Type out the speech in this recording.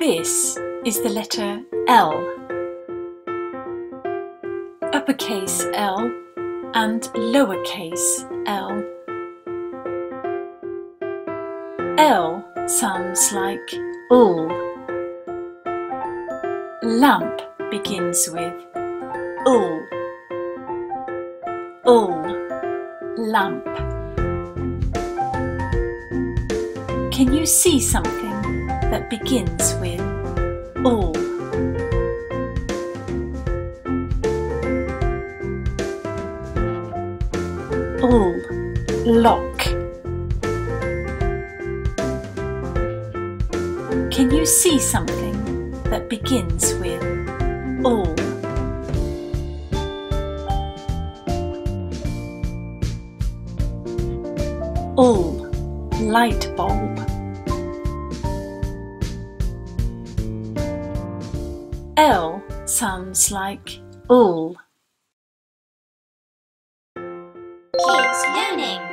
This is the letter L. Uppercase L and lowercase l. L sounds like ul. Lamp begins with ul. Lamp. Can you see something that begins with ul? Lock. Can you see something that begins with ul? Light bulb. L sounds like ul. Kids learning.